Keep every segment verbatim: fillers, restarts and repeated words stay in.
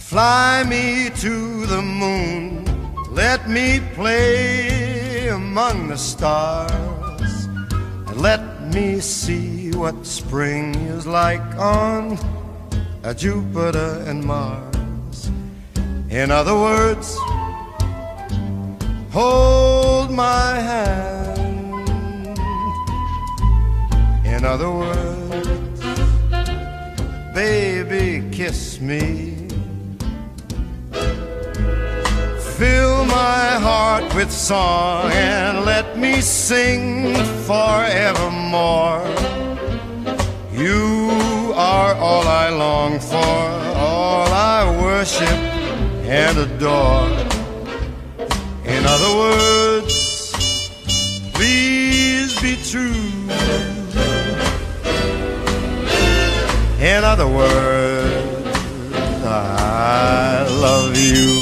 Fly me to the moon, let me play among the stars, and let me see what spring is like on a Jupiter and Mars. In other words, hold my hand. In other words, baby, kiss me. Fill my heart with song and let me sing forevermore. You are all I long for, all I worship and adore. In other words, please be true. In other words, I love you.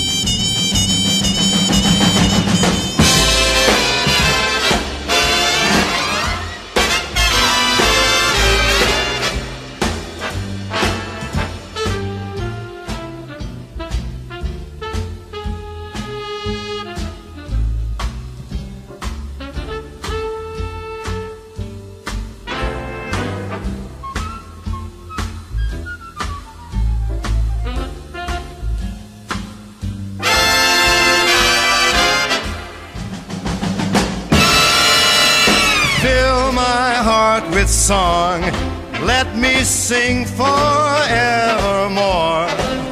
Fill my heart with song, let me sing forevermore.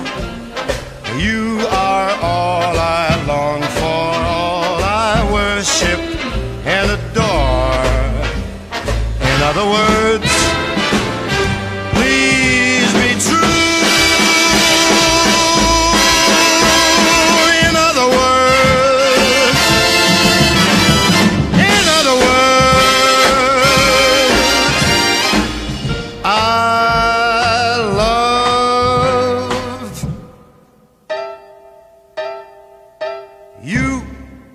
You are all I long for, all I worship and adore. In other words, please be true. In other words, in other words, I love you.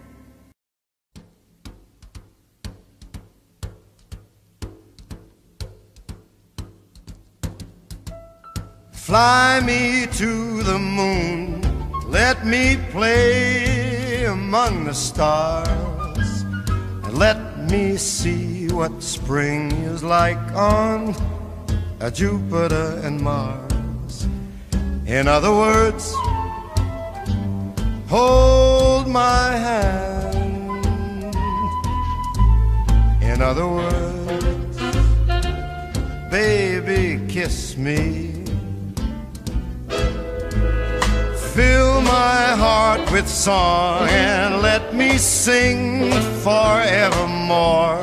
Fly me to the moon, let me play among the stars, and let me see what spring is like on a Jupiter and Mars. In other words, hold my hand. In other words, baby, kiss me. Fill my heart with song and let me sing forevermore.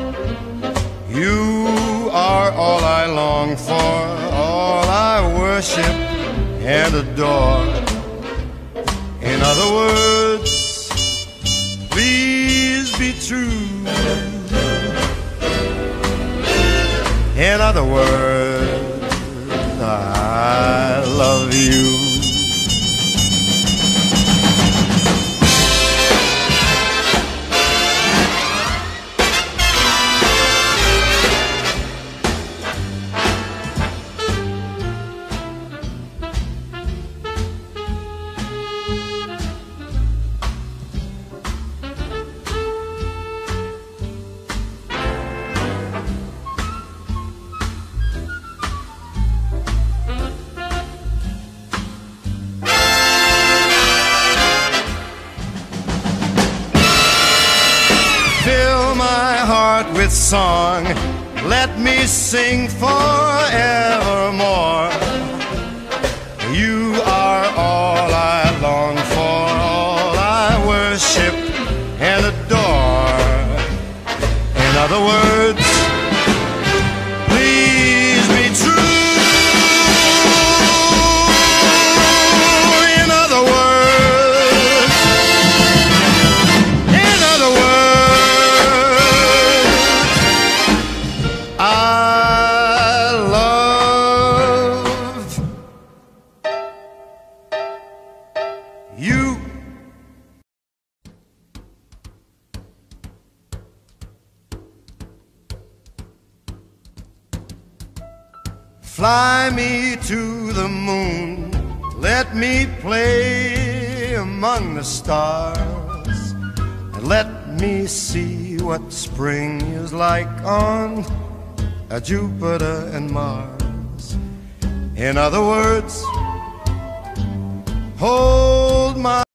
You are all I long for, all I worship and adore. In other words, please be true. In other words, I love you. Fill my heart with song, let me sing forevermore. You are all I long for, all I worship and adore. In other words, please be true. In other words, in other words, I love you. Fly me to the moon, Let me play among the stars, and let me see what spring is like on a Jupiter and Mars. In other words, hold my